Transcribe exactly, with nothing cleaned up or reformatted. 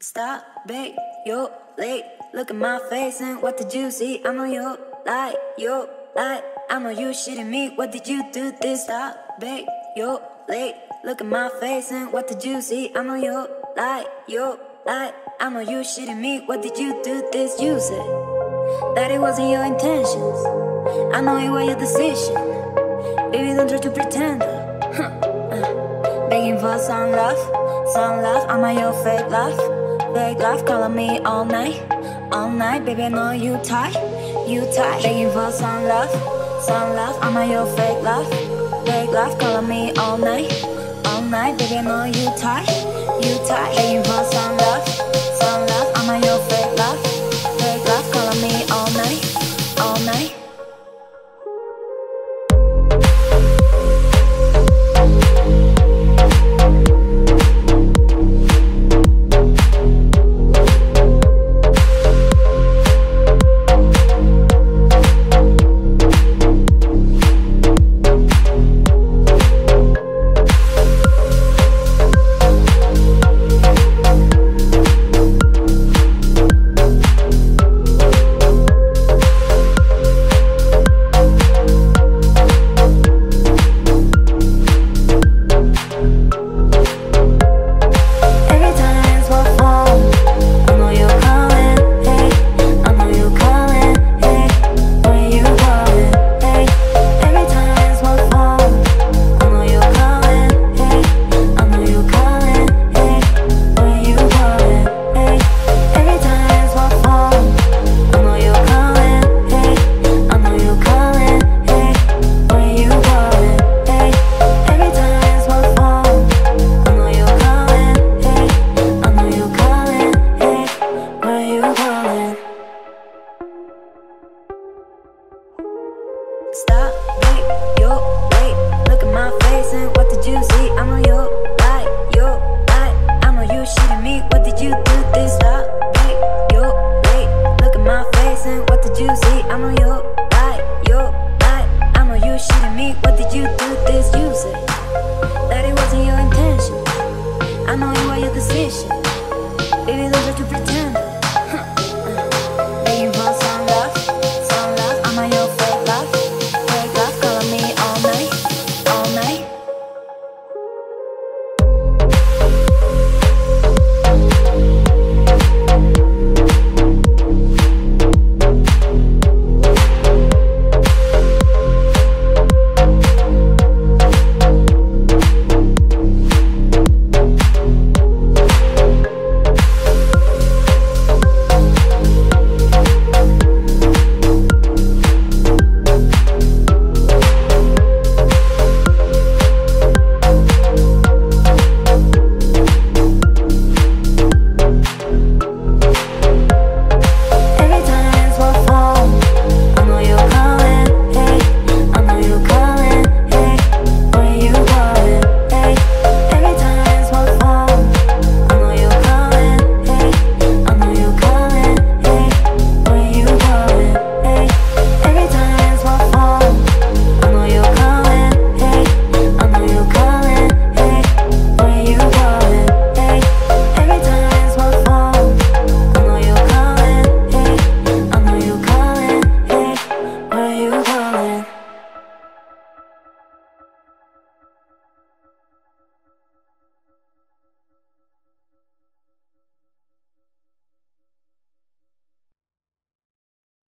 Stop, babe, you're late. Look at my face and what did you see? I know you lie, you lie. I know you shitting me. What did you do this? Stop, babe, you're late. Look at my face and what did you see? I know you lie, you lie. I know you shitting me. What did you do this? You said that it wasn't your intentions. I know it was your decision. Baby, don't try to pretend. Huh. Uh. Begging for some love, some love. I'm on your fake love, fake love. Calling me all night, all night. Baby, I know you tight, you tight. Begging for some love, some love. I'm on your fake love, fake love. Calling me all night, all night. Baby, I know you tight, you tight. Begging for some love.